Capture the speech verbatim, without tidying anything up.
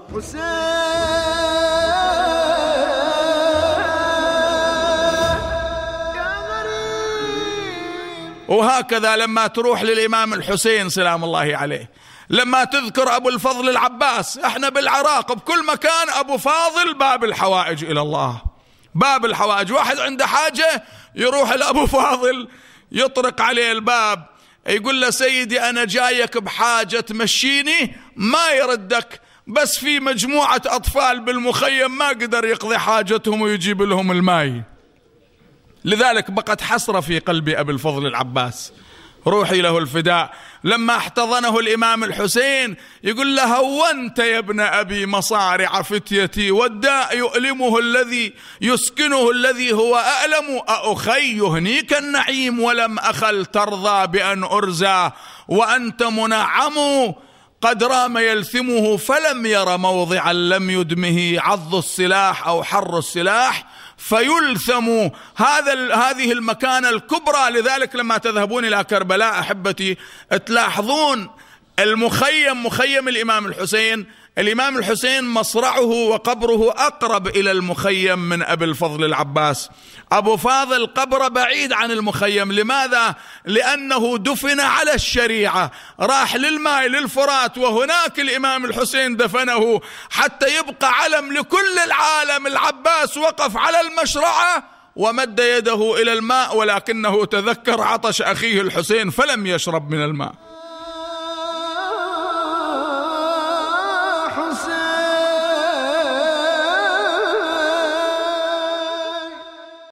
وهكذا لما تروح للإمام الحسين سلام الله عليه، لما تذكر أبو الفضل العباس، احنا بالعراق بكل مكان أبو فاضل باب الحوائج إلى الله، باب الحوائج. واحد عنده حاجة يروح لأبو فاضل يطرق عليه الباب، يقول له سيدي أنا جايك بحاجة تمشيني، ما يردك، بس في مجموعة أطفال بالمخيم ما قدر يقضي حاجتهم ويجيب لهم الماء. لذلك بقت حسرة في قلب أبي الفضل العباس، روحي له الفداء. لما احتضنه الإمام الحسين يقول له هونت يا ابن أبي مصارع فتيتي، والداء يؤلمه الذي يسكنه الذي هو أألم، أأخي يهنيك النعيم ولم أخل ترضى بأن أرزى، وأنت منعم قد رام يلثمه فلم ير موضعا لم يدمه عض السلاح أو حر السلاح فيلثم. هذا هذه المكانة الكبرى. لذلك لما تذهبون إلى كربلاء أحبتي تلاحظون المخيم، مخيم الإمام الحسين، الإمام الحسين مصرعه وقبره أقرب إلى المخيم من أبي الفضل العباس. أبو فاضل قبره بعيد عن المخيم. لماذا؟ لأنه دفن على الشريعة، راح للماء للفرات، وهناك الإمام الحسين دفنه حتى يبقى علم لكل العالم. العباس وقف على المشرعة ومد يده إلى الماء، ولكنه تذكر عطش أخيه الحسين فلم يشرب من الماء.